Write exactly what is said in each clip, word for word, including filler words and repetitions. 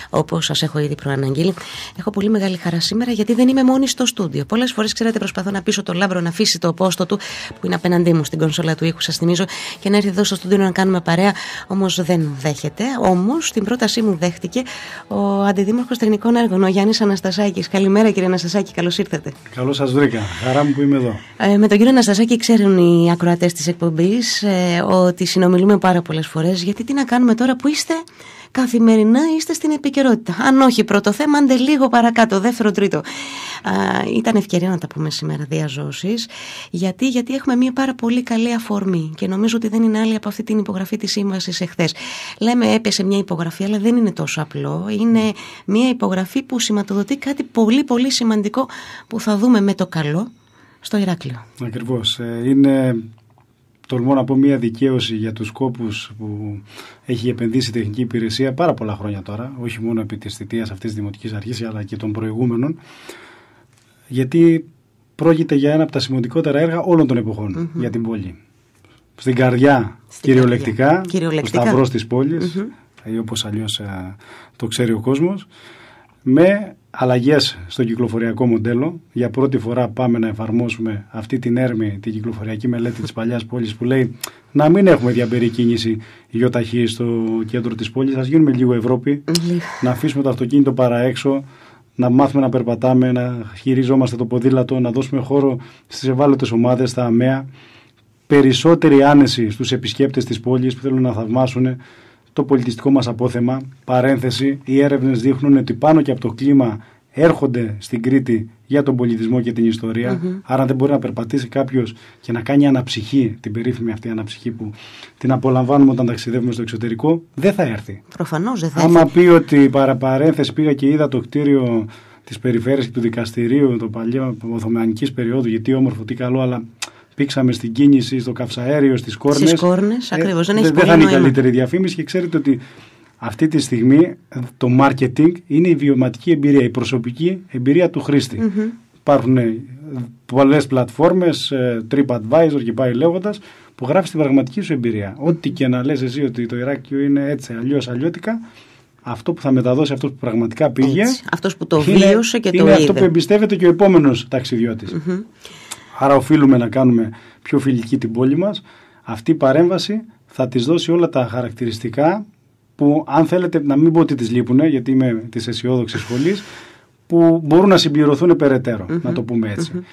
όπως σας έχω ήδη προαναγγείλει. Έχω πολύ μεγάλη χαρά σήμερα γιατί δεν είμαι μόνη στο στούντιο. Πολλές φορές, ξέρετε, προσπαθώ να πείσω τον Λάμπρο να αφήσει το πόστο του που είναι απέναντί μου στην κονσόλα του ήχου, σας θυμίζω, και να έρθει εδώ στο στούντιο να κάνουμε παρέα. Όμως δεν δέχεται. Όμως την πρότασή μου δέχτηκε ο Αντιδήμαρχος Τεχνικών Έργων, ο Γιάννης Αναστασάκης. Καλημέρα, κύριε Αναστασάκη, καλώς ήρθατε. Καλώς σας βρήκα. Χαρά μου που είμαι εδώ. Ε, με τον κύριο Αναστασάκη ξέρουν οι ακροατές της εκπομπής ε, ότι συνομιλούμε πάρα πολλές φορές. Γιατί τι να κάνουμε τώρα που είστε καθημερινά, είστε στην επικαιρότητα. Αν όχι πρώτο θέμα, άντε λίγο παρακάτω, δεύτερο, τρίτο. Α, ήταν ευκαιρία να τα πούμε σήμερα διαζώσεις. Γιατί, γιατί έχουμε μια πάρα πολύ καλή αφορμή και νομίζω ότι δεν είναι άλλη από αυτή την υπογραφή της σύμβασης εχθές. Λέμε έπεσε μια υπογραφή, αλλά δεν είναι τόσο απλό. Είναι μια υπογραφή που σηματοδοτεί κάτι πολύ πολύ σημαντικό που θα δούμε με το καλό στο Ηράκλειο. Ακριβώς. Είναι, τολμώ να πω, μια δικαίωση για τους σκόπους που έχει επενδύσει η τεχνική υπηρεσία πάρα πολλά χρόνια τώρα, όχι μόνο επί της θητείας αυτής της Δημοτικής Αρχής, αλλά και των προηγούμενων, γιατί πρόκειται για ένα από τα σημαντικότερα έργα όλων των εποχών mm-hmm. για την πόλη. Στην καρδιά, Στην κυριολεκτικά, καρδιά. κυριολεκτικά, ο σταυρός της πόλης, mm-hmm. ή όπως αλλιώς α, το ξέρει ο κόσμος, με αλλαγές στο κυκλοφοριακό μοντέλο. Για πρώτη φορά πάμε να εφαρμόσουμε αυτή την έρμη, την κυκλοφοριακή μελέτη της παλιάς πόλης, που λέει να μην έχουμε διαμπερή κίνηση γιοταχή στο κέντρο της πόλης, ας γίνουμε λίγο Ευρώπη, να αφήσουμε το αυτοκίνητο παρά έξω, να μάθουμε να περπατάμε, να χειριζόμαστε το ποδήλατο, να δώσουμε χώρο στις ευάλωτες ομάδες, στα ΑΜΕΑ, περισσότερη άνεση στους επισκέπτες της πόλης που θέλουν να θαυμάσουν το πολιτιστικό μας απόθεμα. Παρένθεση, οι έρευνες δείχνουν ότι πάνω και από το κλίμα έρχονται στην Κρήτη για τον πολιτισμό και την ιστορία. Mm-hmm. Άρα δεν μπορεί να περπατήσει κάποιος και να κάνει αναψυχή, την περίφημη αυτή αναψυχή που την απολαμβάνουμε όταν ταξιδεύουμε στο εξωτερικό, δεν θα έρθει. Προφανώς δεν θα Άμα έρθει. πει ότι παρα παρένθεση πήγα και είδα το κτίριο της περιφέρειας και του δικαστηρίου, το παλιό Οθωμανικής περίοδου, γιατί όμορφο, τι καλό, αλλά πήξαμε στην κίνηση, στο καυσαέριο, στις Κόρνες. Στις Κόρνες, ακριβώς. Ε, δεν έχει δεν θα είναι η καλύτερη διαφήμιση και ξέρετε ότι αυτή τη στιγμή το marketing είναι η βιωματική εμπειρία, η προσωπική εμπειρία του χρήστη. Mm-hmm. Υπάρχουν πολλές πλατφόρμες, TripAdvisor και πάει λέγοντας, που γράφει την πραγματική σου εμπειρία. Ό,τι και να λες εσύ ότι το Ηράκλειο είναι έτσι, αλλιώς, αλλιώτικα, αυτό που θα μεταδώσει αυτός που πραγματικά πήγε, έτσι, αυτός που το βίωσε είναι, και το είναι είδε. αυτό που εμπιστεύεται και ο επόμενος ταξιδιώτης. Mm-hmm. Άρα οφείλουμε να κάνουμε πιο φιλική την πόλη μας. Αυτή η παρέμβαση θα της δώσει όλα τα χαρακτηριστικά που, αν θέλετε, να μην πω ότι τις λείπουν, γιατί είμαι της αισιόδοξης σχολής, που μπορούν να συμπληρωθούν περαιτέρω, mm-hmm. να το πούμε έτσι. Mm-hmm.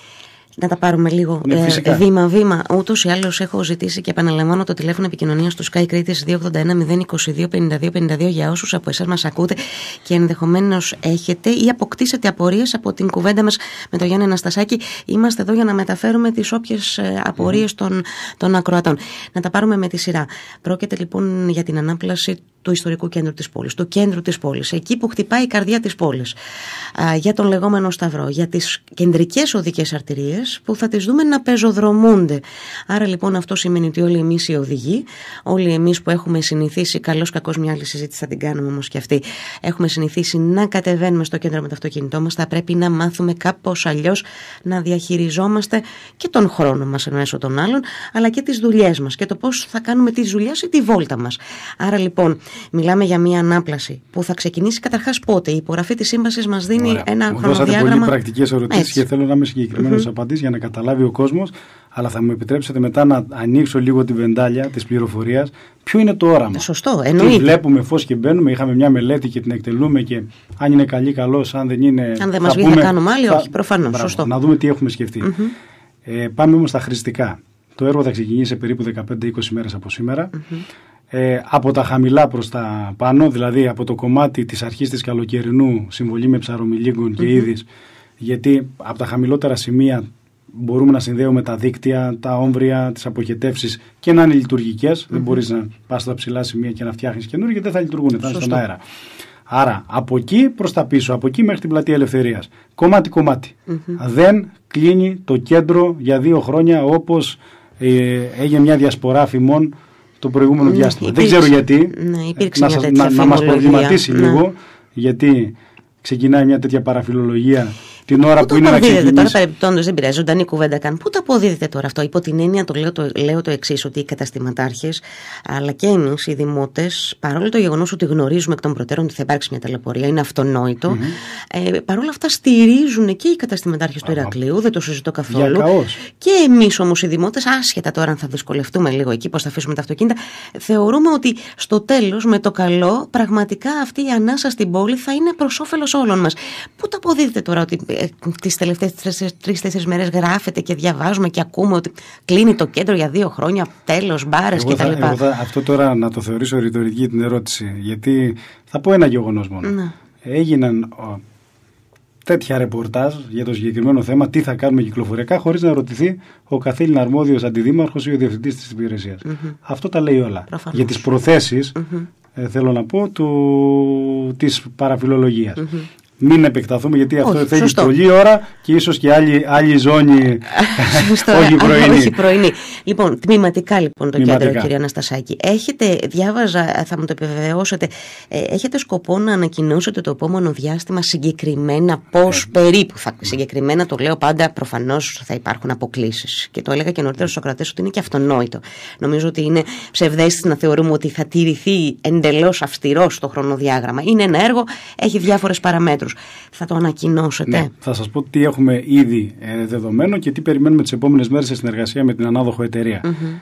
Να τα πάρουμε λίγο ναι, ε, βήμα-βήμα. Ούτως ή άλλως έχω ζητήσει και επαναλαμβάνω το τηλέφωνο επικοινωνίας του Sky Κρήτης δύο ογδόντα ένα μηδέν είκοσι δύο πενήντα δύο πενήντα δύο για όσους από εσάς μας ακούτε και ενδεχομένως έχετε ή αποκτήσετε απορίες από την κουβέντα μας με τον Γιάννη Αναστασάκη. Είμαστε εδώ για να μεταφέρουμε τις όποιες απορίες mm. των, των ακροατών. Να τα πάρουμε με τη σειρά. Πρόκειται λοιπόν για την ανάπλαση του ιστορικού κέντρου της πόλης, του κέντρου της πόλης, εκεί που χτυπάει η καρδιά της πόλης, α, για τον λεγόμενο Σταυρό, για τις κεντρικές οδικές αρτηρίες που θα τις δούμε να πεζοδρομούνται. Άρα λοιπόν αυτό σημαίνει ότι όλοι εμείς οι οδηγοί, όλοι εμείς που έχουμε συνηθίσει, καλώς κακώς μια άλλη συζήτηση θα την κάνουμε όμως και αυτή, έχουμε συνηθίσει να κατεβαίνουμε στο κέντρο με το αυτοκίνητό μας, θα πρέπει να μάθουμε κάπως αλλιώς να διαχειριζόμαστε και τον χρόνο μας μέσω των άλλων, αλλά και τις δουλειές μας και το πώς θα κάνουμε τις δουλειές ή τη βόλτα μας. Άρα λοιπόν μιλάμε για μια ανάπλαση που θα ξεκινήσει καταρχάς πότε? Η υπογραφή της σύμβασης μας δίνει Ωραία. ένα μου χρονοδιάγραμμα. Δώσατε πολύ πρακτικές ερωτήσεις και θέλω να είμαι συγκεκριμένος mm-hmm. απαντήσεις για να καταλάβει ο κόσμος, αλλά θα μου επιτρέψετε μετά να ανοίξω λίγο τη βεντάλια της πληροφορίας. Ποιο είναι το όραμα? Σωστό, εννοείται. Τι βλέπουμε φως και μπαίνουμε, είχαμε μια μελέτη και την εκτελούμε και αν είναι καλή, καλός, αν δεν είναι. Αν δεν μας βγει, θα κάνουμε άλλη, θα... όχι, προφανώς. Μπράβο, σωστό. Να δούμε τι έχουμε σκεφτεί. Mm-hmm. Ε, πάμε όμως στα χρηστικά. Το έργο θα ξεκινήσει σε περίπου δεκαπέντε είκοσι μέρες από σήμερα. Mm-hmm. Ε, από τα χαμηλά προς τα πάνω, δηλαδή από το κομμάτι της αρχής της καλοκαιρινού, συμβολή με ψαρομιλίγκων και mm-hmm. είδης, γιατί από τα χαμηλότερα σημεία μπορούμε να συνδέουμε τα δίκτυα, τα όμβρια, τις αποχετεύσεις και να είναι λειτουργικές. Mm-hmm. Δεν μπορείς να πας στα ψηλά σημεία και να φτιάχνεις καινούργια, γιατί δεν θα λειτουργούν, θα είναι στον αέρα. Άρα από εκεί προς τα πίσω, από εκεί μέχρι την Πλατεία Ελευθερίας, κομμάτι-κομμάτι. Mm-hmm. Δεν κλείνει το κέντρο για δύο χρόνια όπως ε, έγινε μια διασπορά φημών το προηγούμενο ναι, διάστημα. Υπήρξε, δεν ξέρω γιατί. Ναι, να, σας, να, να μας προβληματίσει ναι. λίγο, γιατί ξεκινάει μια τέτοια παραφιλολογία την ώρα πού που είναι να ξεκινήσει. Τώρα, παρεμπιπτόντως, δεν πειράζει, ζωντανή κουβέντα καν. Πού το αποδίδεται τώρα αυτό? Υπό την έννοια, το λέω το, λέω το εξής, ότι οι καταστηματάρχες, αλλά και εμείς οι δημότες, παρόλο το γεγονός ότι γνωρίζουμε εκ των προτέρων ότι θα υπάρξει μια ταλαιπωρία, είναι αυτονόητο, mm-hmm. ε, παρόλα αυτά στηρίζουν και οι καταστηματάρχες του Ηρακλείου, δεν το συζητώ καθόλου. Και εμείς όμως οι δημότες, άσχετα τώρα αν θα δυσκολευτούμε λίγο εκεί, πώς θα αφήσουμε τα αυτοκίνητα, θεωρούμε ότι στο τέλος, με το καλό, πραγματικά αυτή η ανάσα στην πόλη θα είναι προς όφελος όλων μας. Πού το αποδίδεται τώρα ότι ε, τις τελευταίες τρεις-τέσσερις μέρες γράφεται και διαβάζουμε και ακούμε ότι κλείνει το κέντρο για δύο χρόνια, τέλος, μπάρες κτλ. Αυτό τώρα να το θεωρήσω ρητορική την ερώτηση, γιατί θα πω ένα γεγονός μόνο. Να. Έγιναν ο, τέτοια ρεπορτάζ για το συγκεκριμένο θέμα, τι θα κάνουμε κυκλοφοριακά, χωρίς να ρωτηθεί ο καθήλυνα αρμόδιος αντιδήμαρχος ή ο διευθυντής της υπηρεσίας. Mm-hmm. Αυτό τα λέει όλα. Προφανώς. Για τις προθέσεις, mm-hmm. ε, θέλω να πω, του, της παραφιλολογίας. Mm-hmm. Μην επεκταθούμε, γιατί αυτό όχι, θέλει σωστό. Πολλή ώρα και ίσως και άλλη, άλλη ζώνη. όχι πρωινή. όχι πρωινή. Λοιπόν, τμηματικά λοιπόν το τμηματικά. Κέντρο, κύριε Αναστασάκη. Έχετε, διάβαζα, θα μου το επιβεβαιώσετε, ε, έχετε σκοπό να ανακοινώσετε το επόμενο διάστημα συγκεκριμένα πώς ε, περίπου θα, ε, συγκεκριμένα το λέω πάντα, προφανώς θα υπάρχουν αποκλήσεις. Και το έλεγα και νωρίτερα στους Σοκρατές ότι είναι και αυτονόητο. Νομίζω ότι είναι ψευδαίσθηση να θεωρούμε ότι θα τηρηθεί εντελώς αυστηρός το χρονοδιάγραμμα. Είναι ένα έργο, έχει διάφορες παραμέτρους. Θα το ανακοινώσετε? Ναι, θα σας πω τι έχουμε ήδη ε, δεδομένο και τι περιμένουμε τις επόμενες μέρες σε συνεργασία με την ανάδοχο εταιρεία. Mm-hmm.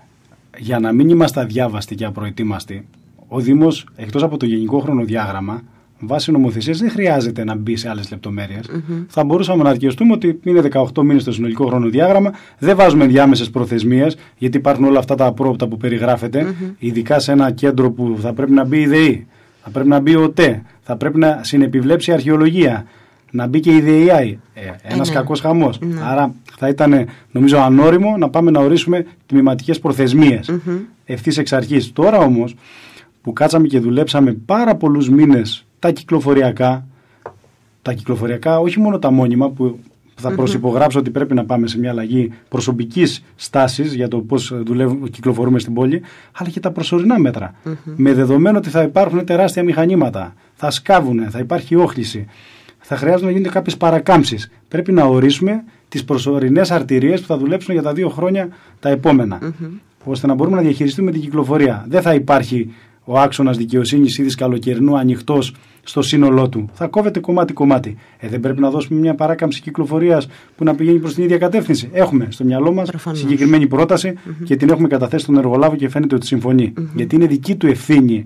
Για να μην είμαστε αδιάβαστοι και απροετοίμαστοι, ο Δήμος, εκτός από το γενικό χρονοδιάγραμμα, βάσει νομοθεσίας δεν χρειάζεται να μπει σε άλλες λεπτομέρειες. Mm-hmm. Θα μπορούσαμε να αρκεστούμε ότι είναι δεκαοκτώ μήνες το συνολικό χρονοδιάγραμμα, δεν βάζουμε διάμεσες προθεσμίες, γιατί υπάρχουν όλα αυτά τα απρόπτα που περιγράφεται, mm-hmm. ειδικά σε ένα κέντρο που θα πρέπει να μπει η ΔΕΗ, θα πρέπει να μπει ο ΟΤΕ, θα πρέπει να συνεπιβλέψει η αρχαιολογία, να μπει και η ΔΕΗ. Ε, ένας ε, ναι. κακός χαμός. Ναι. Άρα θα ήταν, νομίζω, ανώριμο να πάμε να ορίσουμε τμηματικές προθεσμίες mm-hmm. ευθύς εξ αρχής. Τώρα όμως που κάτσαμε και δουλέψαμε πάρα πολλούς μήνες τα κυκλοφοριακά, τα κυκλοφοριακά, όχι μόνο τα μόνιμα που θα προσυπογράψω ότι πρέπει να πάμε σε μια αλλαγή προσωπικής στάσης για το πώς δουλεύουμε, κυκλοφορούμε στην πόλη, αλλά και τα προσωρινά μέτρα. Mm-hmm. Με δεδομένο ότι θα υπάρχουν τεράστια μηχανήματα, θα σκάβουν, θα υπάρχει όχληση, θα χρειάζεται να γίνονται κάποιες παρακάμψεις. Πρέπει να ορίσουμε τις προσωρινές αρτηρίες που θα δουλέψουν για τα δύο χρόνια τα επόμενα, mm-hmm. ώστε να μπορούμε να διαχειριστούμε την κυκλοφορία. Δεν θα υπάρχει ο άξονας δικαιοσύνης ή της καλοκαιρινού ανοιχτός στο σύνολό του. Θα κόβεται κομμάτι-κομμάτι. Ε, δεν πρέπει να δώσουμε μια παράκαμψη κυκλοφορίας που να πηγαίνει προς την ίδια κατεύθυνση? Έχουμε στο μυαλό μας Προφανώς. συγκεκριμένη πρόταση mm-hmm. και την έχουμε καταθέσει στον εργολάβο και φαίνεται ότι συμφωνεί. Mm-hmm. Γιατί είναι δική του ευθύνη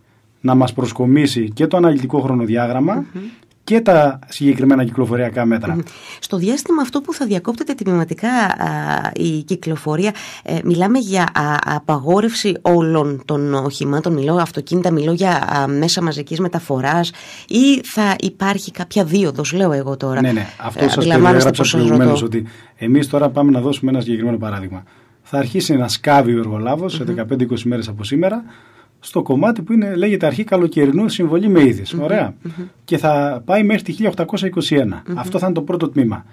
να μας προσκομίσει και το αναλυτικό χρονοδιάγραμμα mm-hmm. και τα συγκεκριμένα κυκλοφοριακά μέτρα. Στο διάστημα αυτό που θα διακόπτεται τμηματικά α, η κυκλοφορία, ε, μιλάμε για α, απαγόρευση όλων των οχημάτων, μιλώ αυτοκίνητα, μιλώ για α, μέσα μαζικής μεταφοράς, ή θα υπάρχει κάποια δίωδος, λέω εγώ τώρα? Ναι, ναι, αυτό σας περιέγραψα προηγουμένως, ότι εμείς τώρα πάμε να δώσουμε ένα συγκεκριμένο παράδειγμα. Θα αρχίσει να σκάβει ο εργολάβος mm-hmm. σε δεκαπέντε είκοσι μέρες από σήμερα, στο κομμάτι που είναι, λέγεται αρχή καλοκαιρινού συμβολή με είδης. Mm-hmm. Ωραία. Mm-hmm. Και θα πάει μέχρι τη χίλια οκτακόσια είκοσι ένα. Mm-hmm. Αυτό θα είναι το πρώτο τμήμα.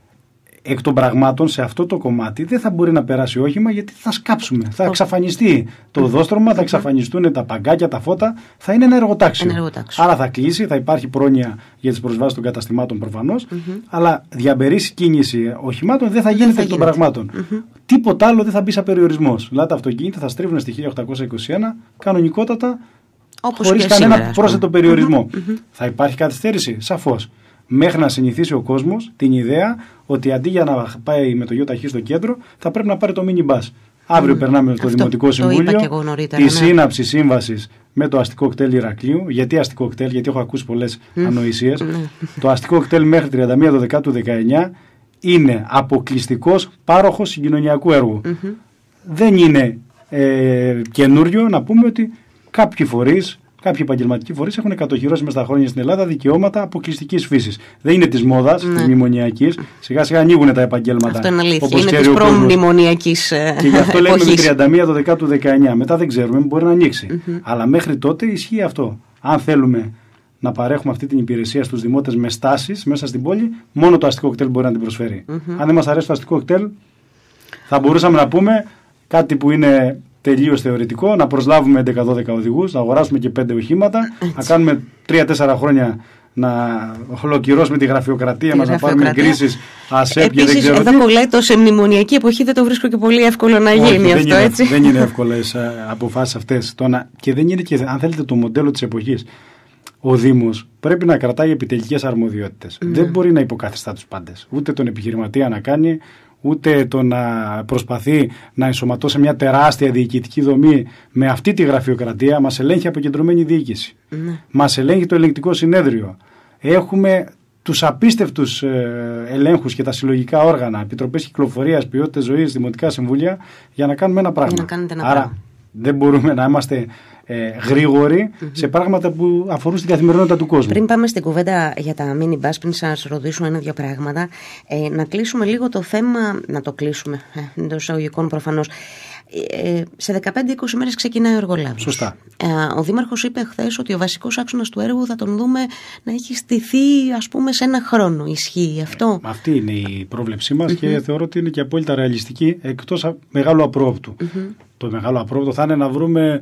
Εκ των πραγμάτων, σε αυτό το κομμάτι δεν θα μπορεί να περάσει όχημα, γιατί θα σκάψουμε. Θα oh. εξαφανιστεί το οδόστρωμα, mm-hmm. θα εξαφανιστούν τα παγκάκια, τα φώτα. Θα είναι ένα εργοτάξιο. Ένα εργοτάξιο. Άρα θα κλείσει, θα υπάρχει πρόνοια για τις προσβάσεις των καταστημάτων προφανώς. Mm-hmm. Αλλά διαμπερής κίνηση οχημάτων δεν θα γίνεται δεν εκ των πραγμάτων. Mm-hmm. Τίποτα άλλο δεν θα μπει σαν περιορισμός. Δηλαδή τα αυτοκίνητα θα στρίβουν στη χίλια οκτακόσια είκοσι ένα κανονικότατα, χωρίς κανένα σήμερα, πρόσθετο περιορισμό. Mm-hmm. Θα υπάρχει καθυστέρηση, σαφώς. Μέχρι να συνηθίσει ο κόσμος την ιδέα ότι αντί για να πάει με το ΙΟΤΑΧ στο κέντρο, θα πρέπει να πάρει το mini bus. Αύριο mm. περνάμε στο Δημοτικό Συμβούλιο νωρίτερα, τη ναι. σύναψη σύμβασης με το αστικό κτέλ Ηρακλείου. Γιατί αστικό κτέλ? Γιατί έχω ακούσει πολλές mm. ανοησίες. Mm. Το αστικό κτέλ μέχρι τριάντα μία Δεκεμβρίου του δεκαεννιά είναι αποκλειστικός πάροχος συγκοινωνιακού έργου. Mm-hmm. Δεν είναι ε, καινούριο να πούμε ότι κάποιοι φορείς, κάποιοι επαγγελματικοί φορείς έχουν κατοχυρώσει μέσα στα χρόνια στην Ελλάδα δικαιώματα αποκλειστικής φύσης. Δεν είναι της μόδας, ναι. της μνημονιακής. Σιγά σιγά ανοίγουν τα επαγγέλματα. Αυτό είναι αλήθεια. Είναι της προμνημονιακής εποχής. Και γι' αυτό λέμε με τριάντα μία Δεκεμβρίου του δεκαεννιά. Μετά δεν ξέρουμε, μπορεί να ανοίξει. Mm-hmm. Αλλά μέχρι τότε ισχύει αυτό. Αν θέλουμε να παρέχουμε αυτή την υπηρεσία στους δημότες με στάσεις μέσα στην πόλη, μόνο το αστικό κτέλ μπορεί να την προσφέρει. Mm-hmm. Αν δεν μας αρέσει το αστικό κτέλ, θα μπορούσαμε να πούμε κάτι που είναι τελείως θεωρητικό, να προσλάβουμε έντεκα δώδεκα οδηγούς, να αγοράσουμε και πέντε οχήματα, έτσι. Να κάνουμε τρία τέσσερα χρόνια να ολοκληρώσουμε τη γραφειοκρατία μας, να πάρουμε εγκρίσεις ΑΣΕΠ και δεν ξέρω. Εδώ που λέει το σε μνημονιακή εποχή δεν το βρίσκω και πολύ εύκολο να γίνει. Όχι, αυτό, δεν, είναι, έτσι. δεν είναι εύκολες αποφάσεις αυτές. Και δεν είναι και, αν θέλετε, το μοντέλο της εποχής. Ο Δήμος πρέπει να κρατάει επιτελικές αρμοδιότητες. Mm. Δεν μπορεί να υποκαθιστά τους πάντες. Ούτε τον επιχειρηματία να κάνει, ούτε το να προσπαθεί να ενσωματώσει μια τεράστια διοικητική δομή με αυτή τη γραφειοκρατία. Μας ελέγχει αποκεντρωμένη διοίκηση. Mm. Μας ελέγχει το ελεγκτικό συνέδριο. Έχουμε τους απίστευτους ε, ελέγχους και τα συλλογικά όργανα, επιτροπές κυκλοφορίας, ποιότητας ζωής, δημοτικά συμβούλια, για να κάνουμε ένα πράγμα. Για να ένα Άρα πράγμα. Δεν μπορούμε να είμαστε ε, γρήγοροι mm-hmm. σε πράγματα που αφορούν στην καθημερινότητα του κόσμου. Πριν πάμε στην κουβέντα για τα mini bus, πριν σας ρωτήσουμε ένα-δύο πράγματα, ε, να κλείσουμε λίγο το θέμα, να το κλείσουμε ε, εντός εισαγωγικών προφανώς. Ε, σε δεκαπέντε είκοσι μέρες ξεκινάει ο εργολάβος. Σωστά. Ε, ο Δήμαρχος είπε χθες ότι ο βασικός άξονας του έργου θα τον δούμε να έχει στηθεί, ας πούμε, σε ένα χρόνο. Ισχύει αυτό? Ε, αυτή είναι η πρόβλεψή μας mm-hmm. και θεωρώ ότι είναι και απόλυτα ρεαλιστική, εκτός μεγάλου απρόοπτου. Mm-hmm. Το μεγάλο απρόοπτο θα είναι να βρούμε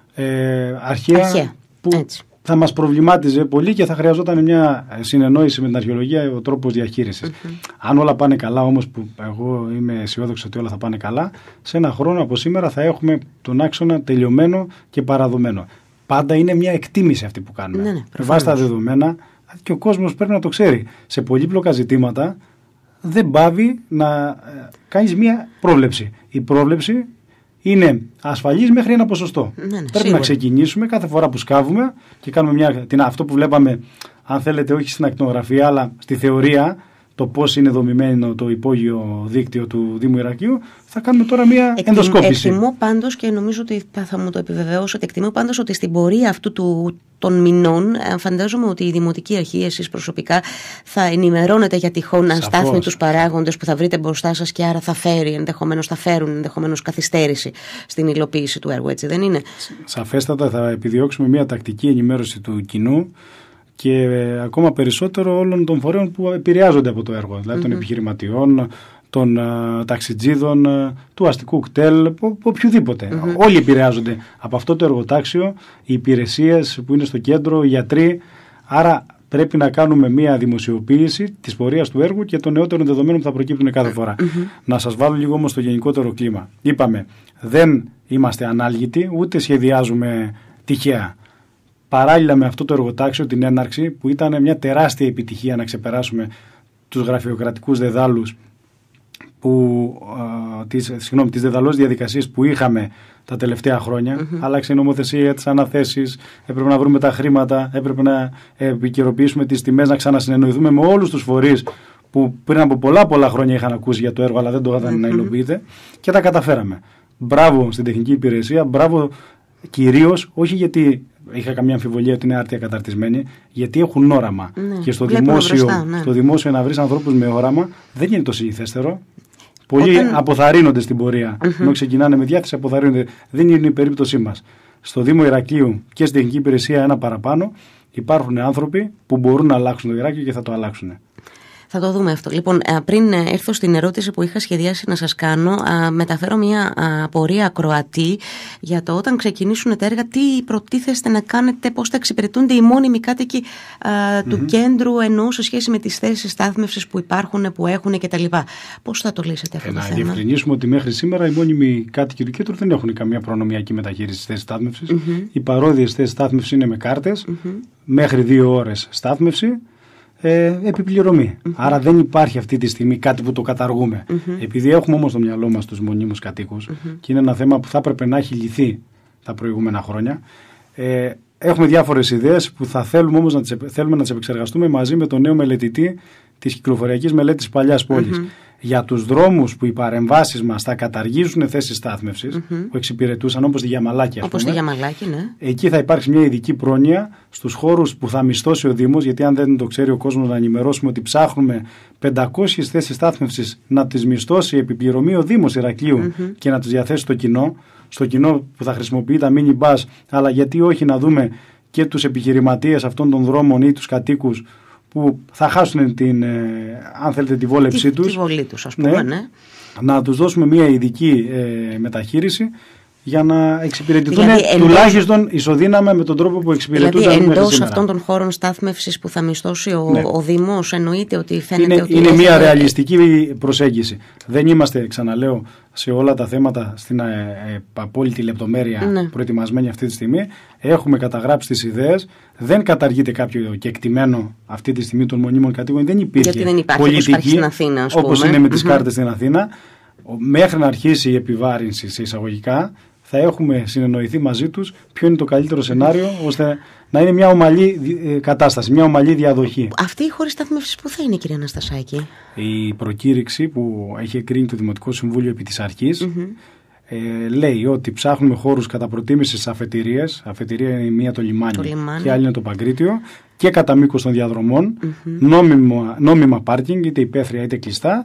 ε, αρχαία, αρχαία που έτσι. θα μας προβλημάτιζε πολύ και θα χρειαζόταν μια συνεννόηση με την αρχαιολογία, ο τρόπος διαχείρισης. Mm-hmm. Αν όλα πάνε καλά όμως, που εγώ είμαι αισιόδοξος ότι όλα θα πάνε καλά, σε ένα χρόνο από σήμερα θα έχουμε τον άξονα τελειωμένο και παραδομένο. Πάντα είναι μια εκτίμηση αυτή που κάνουμε. Ναι, ναι, με βάση τα δεδομένα, και ο κόσμος πρέπει να το ξέρει. Σε πολύπλοκα ζητήματα δεν πάβει να κάνεις μια πρόβλεψη. Η πρόβλεψη είναι ασφαλής μέχρι ένα ποσοστό. Ναι, ναι, πρέπει σίγουρα. να ξεκινήσουμε κάθε φορά που σκάβουμε και κάνουμε μια, την, αυτό που βλέπαμε, αν θέλετε, όχι στην ακτινογραφία, αλλά στη θεωρία, το πώς είναι δομημένο το υπόγειο δίκτυο του Δήμου Ηρακλείου, θα κάνουμε τώρα μια Εκτιμ, ενδοσκόπηση. Εκτιμώ πάντως, και νομίζω ότι θα μου το επιβεβαιώσετε, εκτιμώ πάντως ότι στην πορεία αυτού του, των μηνών, φαντάζομαι ότι η Δημοτική Αρχή, εσείς προσωπικά, θα ενημερώνετε για τυχόν αστάθμιτους παράγοντες που θα βρείτε μπροστά σας και άρα θα φέρει, ενδεχομένως θα φέρουν ενδεχομένως καθυστέρηση στην υλοποίηση του έργου, έτσι δεν είναι? Σαφέστατα θα επιδιώξουμε μια τακτική ενημέρωση του κοινού και ε, ακόμα περισσότερο όλων των φορέων που επηρεάζονται από το έργο, δηλαδή mm-hmm. των επιχειρηματιών, των uh, ταξιτζίδων, uh, του αστικού κτέλ, οποιοδήποτε. Mm-hmm. Όλοι επηρεάζονται από αυτό το εργοτάξιο, οι υπηρεσίες που είναι στο κέντρο, οι γιατροί. Άρα πρέπει να κάνουμε μια δημοσιοποίηση της πορείας του έργου και των νεότερων δεδομένων που θα προκύπτουν κάθε φορά. Mm-hmm. Να σας βάλω λίγο όμως στο γενικότερο κλίμα. Είπαμε, δεν είμαστε ανάλγητοι, ούτε σχεδιάζουμε τυχαία. Παράλληλα με αυτό το εργοτάξιο, την έναρξη, που ήταν μια τεράστια επιτυχία να ξεπεράσουμε τους γραφειοκρατικούς δεδάλους, που, α, τις, συγγνώμη, τις δεδαλώς διαδικασίες που είχαμε τα τελευταία χρόνια. Mm-hmm. Άλλαξε η νομοθεσία, τις αναθέσεις, έπρεπε να βρούμε τα χρήματα, έπρεπε να επικαιροποιήσουμε τις τιμές, να ξανασυνεννοηθούμε με όλους τους φορείς που πριν από πολλά πολλά χρόνια είχαν ακούσει για το έργο, αλλά δεν το είχαν mm-hmm. να υλοποιείται, και τα καταφέραμε. Μπράβο στην τεχνική υπηρεσία, μπράβο κυρίως, όχι γιατί είχα καμία αμφιβολία ότι είναι άρτια καταρτισμένοι, γιατί έχουν όραμα. Ναι, και στο δημόσιο, μπροστά, ναι. στο δημόσιο να βρεις ανθρώπους με όραμα δεν είναι το συνηθέστερο. Πολλοί Όταν... αποθαρρύνονται στην πορεία. Mm-hmm. Ενώ ξεκινάνε με διάθεση, αποθαρρύνονται. Δεν είναι η περίπτωσή μας. Στο Δήμο Ηρακλείου και στην τεχνική υπηρεσία ένα παραπάνω υπάρχουν άνθρωποι που μπορούν να αλλάξουν το Ηράκλειο και θα το αλλάξουν. Θα το δούμε αυτό. Λοιπόν, πριν έρθω στην ερώτηση που είχα σχεδιάσει να σας κάνω, μεταφέρω μια απορία ακροατή για το όταν ξεκινήσουν τα έργα, τι προτίθεστε να κάνετε, πώς θα εξυπηρετούνται οι μόνιμοι κάτοικοι mm-hmm. του κέντρου, εννοώ σε σχέση με τις θέσεις στάθμευσης που υπάρχουν, που έχουν κτλ. Πώς θα το λύσετε αυτό ε, το να θέμα? Να διευκρινίσουμε ότι μέχρι σήμερα οι μόνιμοι κάτοικοι του κέντρου δεν έχουν καμία προνομιακή μεταχείριση στις θέσεις στάθμευσης. Mm-hmm. Οι παρόδιες θέσεις στάθμευσης είναι με κάρτες, mm-hmm. μέχρι δύο ώρες στάθμευση. Ε, επιπληρωμή. Mm-hmm. Άρα δεν υπάρχει αυτή τη στιγμή κάτι που το καταργούμε. Mm-hmm. Επειδή έχουμε όμως στο μυαλό μας τους μονίμους κατοίκους mm-hmm. και είναι ένα θέμα που θα έπρεπε να έχει λυθεί τα προηγούμενα χρόνια, ε, έχουμε διάφορες ιδέες που θα θέλουμε όμως να τις, θέλουμε να τις επεξεργαστούμε μαζί με τον νέο μελετητή της κυκλοφοριακής μελέτης της παλιάς πόλης. Mm-hmm. Για τους δρόμους που οι παρεμβάσεις μας θα καταργήσουν θέσεις στάθμευσης mm-hmm. που εξυπηρετούσαν, όπως τη Γιαμαλάκη. Όπως τη Γιαμαλάκη, ναι. Εκεί θα υπάρξει μια ειδική πρόνοια στους χώρους που θα μισθώσει ο Δήμος, γιατί αν δεν το ξέρει ο κόσμος, να ενημερώσουμε ότι ψάχνουμε πεντακόσιες θέσεις στάθμευσης να τις μισθώσει επιπληρωμή ο Δήμος Ηρακλείου mm-hmm. και να τις διαθέσει στο κοινό, στο κοινό που θα χρησιμοποιεί τα mini bus, αλλά γιατί όχι να δούμε και τους επιχειρηματίες αυτών των δρόμων ή τους κατοίκους που θα χάσουν την, ε, αν θέλετε, τη βόλεψή τους. Τη βολή τους, ας πούμε, ναι. ναι. Να τους δώσουμε μια ειδική ε, μεταχείριση για να εξυπηρετηθούν δηλαδή, τουλάχιστον εντός, ισοδύναμα με τον τρόπο που εξυπηρετούνται. Δηλαδή εντός αυτών των χώρων στάθμευσης που θα μισθώσει ο, ναι. ο Δήμος, εννοείται ότι φαίνεται είναι, ότι... Είναι μια έχει... ρεαλιστική προσέγγιση. Δεν είμαστε, ξαναλέω, σε όλα τα θέματα στην ε, ε, απόλυτη λεπτομέρεια ναι. προετοιμασμένοι αυτή τη στιγμή. Έχουμε καταγράψει τις ιδέες. Δεν καταργείται κάποιο κεκτημένο αυτή τη στιγμή των μονίμων κατοίκων. Δεν υπήρχε Γιατί δεν υπάρχει, πολιτική, όπως στην Αθήνα, όπως είναι με τις mm-hmm. κάρτες στην Αθήνα. Μέχρι να αρχίσει η επιβάρυνση σε εισαγωγικά, θα έχουμε συνεννοηθεί μαζί τους ποιο είναι το καλύτερο σενάριο, ώστε να είναι μια ομαλή κατάσταση, μια ομαλή διαδοχή. Αυτή η χώρη στάθμευσης πού θα είναι, κυρία Αναστασάκη? Η προκήρυξη που έχει εκρίνει το Δημοτικό Συμβούλιο επί της αρχής mm-hmm. ε, λέει ότι ψάχνουμε χώρους κατά προτίμηση στις αφετηρίες. Αφετηρία είναι μία το λιμάνι, το λιμάνι και άλλη είναι το Παγκρίτιο, και κατά μήκος των διαδρομών, mm-hmm. νόμιμα, νόμιμα πάρκινγκ, είτε υπαίθρια είτε κλειστά,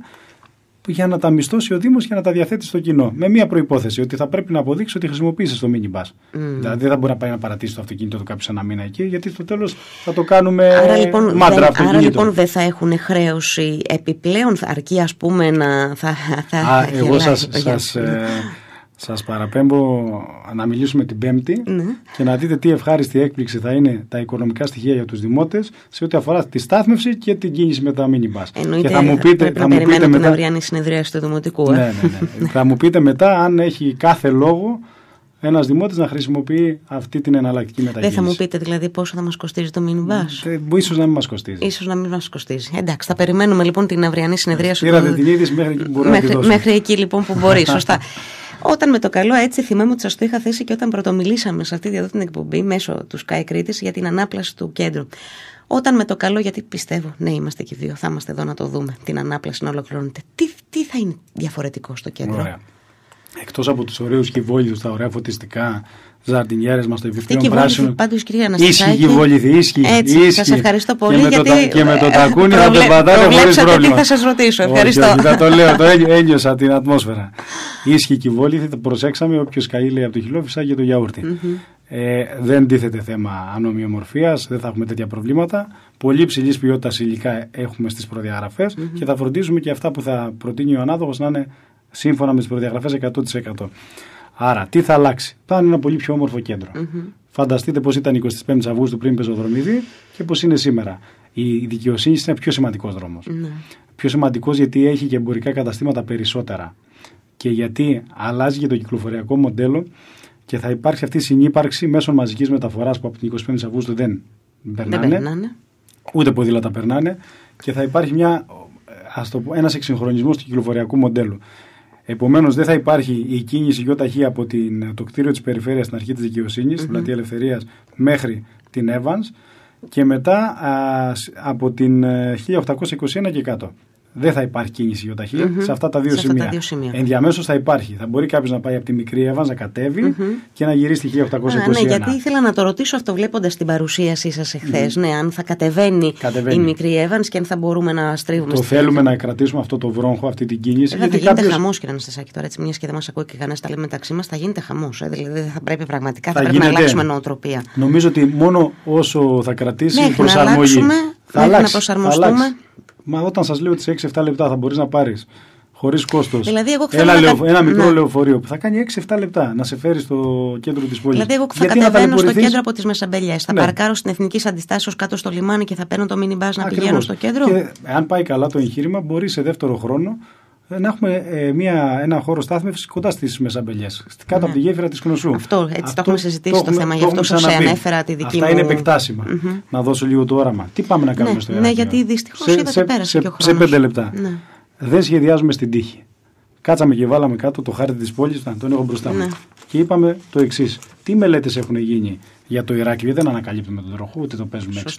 για να τα μισθώσει ο Δήμος και να τα διαθέτει στο κοινό. Με μία προϋπόθεση, ότι θα πρέπει να αποδείξει ότι χρησιμοποίησε το minibus. Mm. Δηλαδή δεν θα μπορεί να πάει να παρατήσει το αυτοκίνητο του κάποιο ένα μήνα εκεί, γιατί στο τέλος θα το κάνουμε άρα, λοιπόν, μάντρα δεν, αυτοκίνητο. Άρα λοιπόν δεν θα έχουν χρέωση επιπλέον, αρκεί ας πούμε να. Θα, θα, Α, εγώ σας, σας, ε, σας παραπέμπω να μιλήσουμε την Πέμπτη ναι. και να δείτε τι ευχάριστη έκπληξη θα είναι τα οικονομικά στοιχεία για τους δημότες σε ό,τι αφορά τη στάθμευση και την κίνηση με τα minibus. Εννοείται, και θα μου πείτε, πρέπει θα να μου πείτε μετά την αυριανή συνεδρίαση του Δημοτικού. Ε? Ναι, ναι, ναι. Θα μου πείτε μετά αν έχει κάθε λόγο ένας δημότης να χρησιμοποιεί αυτή την εναλλακτική μετακίνηση. Δεν θα μου πείτε δηλαδή πόσο θα μας κοστίζει το minibus? Ε, ίσως να μην μας κοστίζει. Ίσως να μην μας κοστίζει. Εντάξει, θα περιμένουμε λοιπόν την αυριανή συνεδρίαση. Πήρατε του... την είδηση μέχρι εκεί που μπορεί μέχρι, να τη μέχρι εκεί λοιπόν που μπορεί. Σωστά. Όταν με το καλό, έτσι θυμάμαι ότι σας το είχα θέσει και όταν πρωτομιλήσαμε σε αυτή εδώ την εκπομπή μέσω του Sky Κρήτης για την ανάπλαση του κέντρου. Όταν με το καλό, γιατί πιστεύω, ναι, είμαστε και δύο, θα είμαστε εδώ να το δούμε, την ανάπλαση να ολοκληρώνεται. Τι, τι θα είναι διαφορετικό στο κέντρο? Ωραία. Εκτός από τους ωραίους κυβόλιθους, τα ωραία φωτιστικά, ζαρτινιέρες μας, το επιφυλόν πράσινο. Πάντως, κυρία Αναστασάκη. Ίσχυ κυβόλιθη, ίσχυ. Έτσι, σας ευχαριστώ πολύ. Και, γιατί με, το, και με το τακούνι θα τον πατάτε χωρίς πρόβλημα. Τι θα σας ρωτήσω, ευχαριστώ. Όχι, όχι, θα το λέω, το ένιωσα την ατμόσφαιρα. Ίσχυ κυβόλιθη, το προσέξαμε, όποιος καεί λέει από το χυλό φυσάει το γιαούρτι. Mm-hmm. Ε, δεν τίθεται θέμα ανομοιομορφίας, δεν θα έχουμε τέτοια προβλήματα. Πολύ ψηλής ποιότητας υλικά έχουμε στις προδιαγραφές mm-hmm. και θα φροντίζουμε και αυτά που θα προτείνει ο ανάδοχος να είναι σύμφωνα με τις προδιαγραφές εκατό τοις εκατό. Άρα, τι θα αλλάξει? Θα είναι ένα πολύ πιο όμορφο κέντρο. Mm-hmm. Φανταστείτε πώς ήταν εικοστή πέμπτη Αυγούστου πριν πεζοδρομηδί και πώς είναι σήμερα. Η δικαιοσύνη είναι πιο σημαντικός δρόμος. Mm-hmm. Πιο σημαντικός γιατί έχει και εμπορικά καταστήματα περισσότερα. Και γιατί αλλάζει και το κυκλοφοριακό μοντέλο και θα υπάρξει αυτή η συνύπαρξη μέσω μαζικής μεταφοράς που από την εικοστή πέμπτη Αυγούστου δεν περνάνε. Δεν περνάνε. Ούτε ποδήλατα περνάνε. Και θα υπάρχει μια, ας το πω, ένας εξυγχρονισμός του κυκλοφοριακού μοντέλου. Επομένως, δεν θα υπάρχει η κίνηση ΙΤΧ από την, το κτίριο της περιφέρειας στην αρχή της δικαιοσύνης, mm-hmm. στην πλατεία Ελευθερίας, μέχρι την Evans και μετά α, από την χίλια οκτακόσια είκοσι ένα και κάτω. Δεν θα υπάρχει κίνηση ΙΤΧ mm-hmm. σε αυτά τα δύο, σε σημεία. Αυτά τα δύο σημεία. Ενδιαμέσως θα υπάρχει. Θα μπορεί κάποιος να πάει από τη μικρή Evans να κατέβει mm-hmm. και να γυρίσει στη χίλια οκτακόσια είκοσι ένα. Α, ναι, γιατί ήθελα να το ρωτήσω αυτό βλέποντας την παρουσίασή σας εχθές. Mm-hmm. Ναι, αν θα κατεβαίνει, κατεβαίνει η μικρή Evans και αν θα μπορούμε να στρίβουμε. Το θέλουμε να κρατήσουμε αυτό το βρόγχο, αυτή την κίνηση. Ε, γιατί θα γίνεται κάποιος... χαμός, κύριε Αναστασάκη, τώρα έτσι, μια και δεν μας ακούει και κανένα τα λέμε μεταξύ μας, θα γίνεται χαμός. Ε, δηλαδή θα πρέπει πραγματικά θα θα πρέπει γίνεται... να αλλάξουμε νοοτροπία. Νομίζω ότι μόνο όσο θα κρατήσει η προσαρμογή. Θα προσαρμοστούμε. Μα όταν σας λέω ότι σε έξι εφτά λεπτά θα μπορείς να πάρεις χωρίς κόστος δηλαδή, ένα, να... λεω... ένα μικρό ναι. λεωφορείο που θα κάνει έξι εφτά λεπτά να σε φέρει στο κέντρο της πόλης. Δηλαδή, εγώ θα γιατί κατεβαίνω στο κέντρο από τις Μεσαμπελιές. Θα ναι. παρκάρω στην Εθνική Αντιστάσεως κάτω στο λιμάνι και θα παίρνω το minibus να Ακριβώς. πηγαίνω στο κέντρο. Και αν πάει καλά το εγχείρημα, μπορεί σε δεύτερο χρόνο να έχουμε ε, μια, ένα χώρο στάθμευσης κοντά στις Μεσαμπελιές, κάτω ναι. από τη γέφυρα της Κνωσού. Αυτό, έτσι αυτό, το έχουμε συζητήσει το, το θέμα, γι' αυτό σας ανέφερα τη δική Αυτά μου. Αυτά είναι επεκτάσιμα. Mm-hmm. Να δώσω λίγο το όραμα. Τι πάμε να κάνουμε ναι, στο Ηράκλειο? Ναι, γιατί δυστυχώς είδατε πέρασε και ο χρόνος. Σε πέντε λεπτά. Ναι. Δεν σχεδιάζουμε στην τύχη. Κάτσαμε και βάλαμε κάτω το χάρτη της πόλης, να τον έχω μπροστά μου. Ναι. Και είπαμε το εξής. Τι μελέτες έχουν γίνει για το Ηράκλειο? Δεν ανακαλύπτουμε τον τροχό, ούτε το παίζουμε έξω.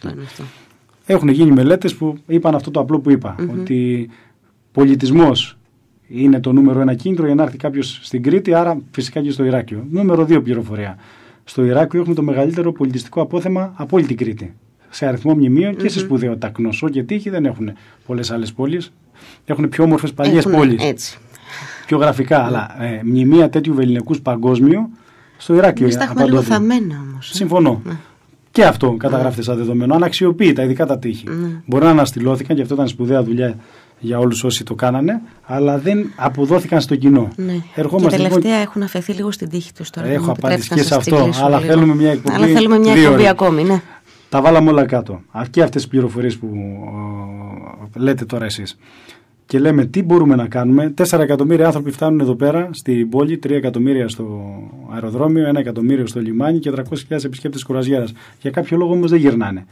Έχουν γίνει μελέτες που είπαν αυτό το απλό που είπα. Mm-hmm. Ότι πολιτισμός είναι το νούμερο ένα κίνητρο για να έρθει κάποιος στην Κρήτη, άρα φυσικά και στο Ηράκλειο. Νούμερο δύο πληροφορία. Στο Ηράκλειο έχουμε το μεγαλύτερο πολιτιστικό απόθεμα από όλη την Κρήτη. Σε αριθμό μνημείων mm-hmm. και σε σπουδαιότητα. Κνωσό και Τύχη δεν έχουν πολλές άλλες πόλεις. Έχουν πιο όμορφες παλιές πόλεις. Έτσι. Πιο γραφικά, αλλά ε, μνημεία τέτοιου βεληνικούς παγκόσμιο στο Ηράκλειο. Εμείς τα έχουμε λίγο θαμμένα όμως. Ε. Συμφωνώ. Ναι. Και αυτό καταγράφεται σαν δεδομένο. Αν αξιοποιείται, ειδικά τα τείχη. Mm. Μπορεί να αναστηλώθηκαν και αυτό ήταν σπουδαία δουλειά για όλους όσοι το κάνανε, αλλά δεν αποδόθηκαν στο κοινό. Ναι. Και τελευταία λοιπόν... έχουν αφαιθεί λίγο στην τύχη τους τώρα. Έχω απαντήσει και σε αυτό, αλλά λίγο. θέλουμε μια εκπομπή. Αλλά θέλουμε μια εκπομπή ακόμη, ναι. Τα βάλαμε όλα κάτω. Και αυτές τις πληροφορίες που ε, λέτε τώρα εσείς. Και λέμε τι μπορούμε να κάνουμε. Τέσσερα εκατομμύρια άνθρωποι φτάνουν εδώ πέρα στην πόλη, τρία εκατομμύρια στο αεροδρόμιο, ένα εκατομμύριο στο λιμάνι και τριακόσιες χιλιάδες επισκέπτες κουραζιέρας. Για κάποιο λόγο όμως δεν γυρνάνε.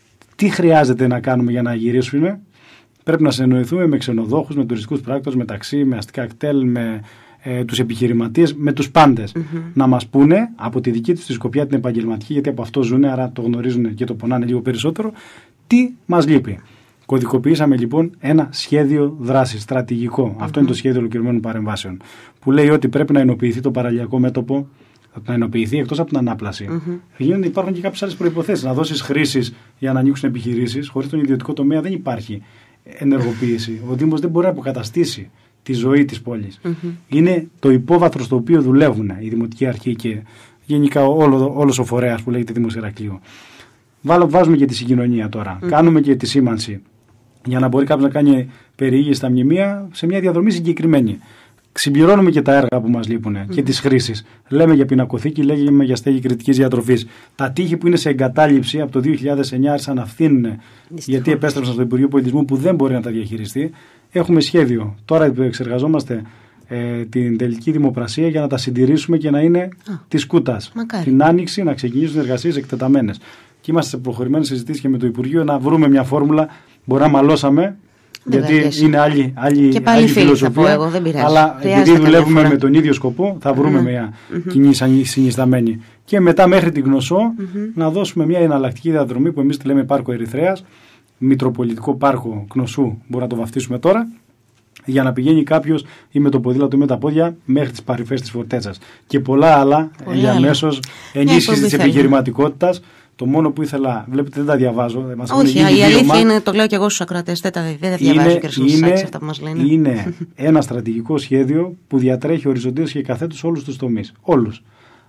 Τι χρειάζεται να κάνουμε για να γυρίσουμε? Πρέπει να συνεννοηθούμε με ξενοδόχους, με τουριστικούς πράκτορες, με ταξί, με αστικά κτέλ, με ε, τους επιχειρηματίες, με τους πάντες. Mm-hmm. Να μας πούνε από τη δική τους τη σκοπιά την επαγγελματική, γιατί από αυτό ζουν, άρα το γνωρίζουν και το πονάνε λίγο περισσότερο, τι μας λείπει. Κωδικοποιήσαμε λοιπόν ένα σχέδιο δράσης στρατηγικό. Mm-hmm. Αυτό είναι το σχέδιο ολοκληρωμένων παρεμβάσεων. Που λέει ότι πρέπει να ενοποιηθεί το παραλιακό μέτωπο, να ενοποιηθεί εκτός από την ανάπλαση. Mm-hmm. Γίνονται, υπάρχουν και κάποιες άλλες προϋποθέσεις. Να δώσεις χρήσεις για να ανοίξουν επιχειρήσεις. Χωρίς τον ιδιωτικό τομέα δεν υπάρχει ενεργοποίηση. Ο Δήμος δεν μπορεί να αποκαταστήσει τη ζωή της πόλης. Mm-hmm. Είναι το υπόβαθρο στο οποίο δουλεύουν η Δημοτική Αρχή και γενικά όλο, όλος ο φορέας που λέγεται Δήμος Ηρακλείου. Βάζουμε και τη συγκοινωνία τώρα. Mm-hmm. Κάνουμε και τη σήμανση. Για να μπορεί κάποιος να κάνει περιήγηση στα μνημεία σε μια διαδρομή συγκεκριμένη. Συμπληρώνουμε και τα έργα που μας λείπουν mm-hmm. και τις χρήσεις. Λέμε για πινακοθήκη, λέμε για στέγη κριτικής διατροφής. Τα τείχη που είναι σε εγκατάλειψη από το δύο χιλιάδες εννιά άρχισαν να φθήνουν γιατί επέστρεψαν στο Υπουργείο Πολιτισμού που δεν μπορεί να τα διαχειριστεί. Έχουμε σχέδιο. Τώρα εξεργαζόμαστε ε, την τελική δημοπρασία για να τα συντηρήσουμε και να είναι ah. της κούτας. Μακάρι. Την Άνοιξη να ξεκινήσουν εργασίες εκτεταμένες. Και είμαστε σε προχωρημένες συζητήσεις και με το Υπουργείο να βρούμε μια φόρμουλα. Μπορεί να μαλώσαμε. Γιατί Βέβαια, είναι άλλη, άλλη, και πάλι άλλη φίλοι, φιλοσοφία, θα πω εγώ, δεν πειράζει. Αλλά επειδή δουλεύουμε με τον ίδιο σκοπό, θα βρούμε mm-hmm. μια mm-hmm. κοινή συνισταμένη. Και μετά μέχρι την Γνωσό mm-hmm. να δώσουμε μια εναλλακτική διαδρομή που εμείς τη λέμε Πάρκο Ερυθρέας, Μητροπολιτικό Πάρκο Κνωσού, μπορούμε να το βαφτίσουμε τώρα, για να πηγαίνει κάποιος ή με το ποδήλατο ή με τα πόδια μέχρι τις παρυφές της Φορτέτσας. Και πολλά άλλα Πολύ για αμέσως ενίσχυση της επιχειρηματικότητας. Το μόνο που ήθελα, βλέπετε δεν τα διαβάζω. Μας Όχι, η αλήθεια βίωμα. Είναι, το λέω και εγώ στους ακροατές, δεν τα, δεν τα διαβάζω είναι, και είναι, αυτά που μας λένε. Είναι ένα στρατηγικό σχέδιο που διατρέχει οριζοντίως και καθέτως όλους τους τομείς. Όλους.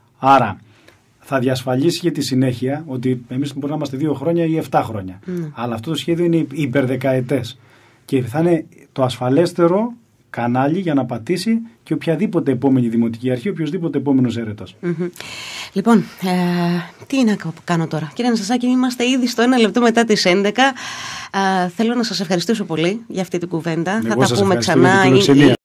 Άρα θα διασφαλίσει για τη συνέχεια ότι εμείς μπορούμε να είμαστε δύο χρόνια ή εφτά χρόνια. Mm. Αλλά αυτό το σχέδιο είναι υπερδεκαετές. Και θα είναι το ασφαλέστερο κανάλι για να πατήσει και οποιαδήποτε επόμενη δημοτική αρχή, οποιοδήποτε επόμενος έρετος. Mm-hmm. Λοιπόν, ε, τι να κάνω τώρα. Κύριε Αναστασάκη, είμαστε ήδη στο ένα λεπτό μετά τις έντεκα. Ε, θέλω να σας ευχαριστήσω πολύ για αυτή την κουβέντα. Εγώ θα τα πούμε ξανά.